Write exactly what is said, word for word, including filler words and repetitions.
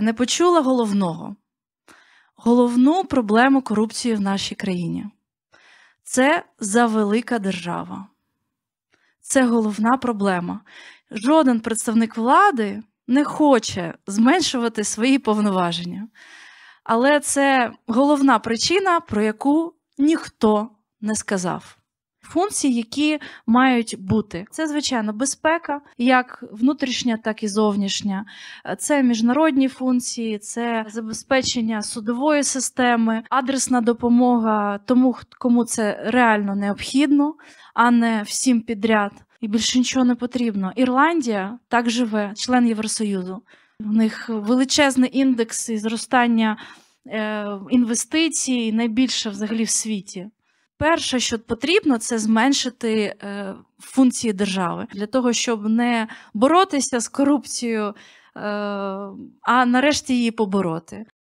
не почула головного. Головну проблему корупції в нашій країні. Це завелика держава. Це головна проблема. Жоден представник влади не хоче зменшувати свої повноваження. Але це головна причина, про яку ніхто не сказав. Функції, які мають бути. Це, звичайно, безпека, як внутрішня, так і зовнішня. Це міжнародні функції, це забезпечення судової системи, адресна допомога тому, кому це реально необхідно, а не всім підряд. І більше нічого не потрібно. Ірландія так живе, член Євросоюзу. У них величезний індекс зростання е, інвестицій, найбільше взагалі в світі. Перше, що потрібно, це зменшити е, функції держави. Для того, щоб не боротися з корупцією, е, а нарешті її побороти.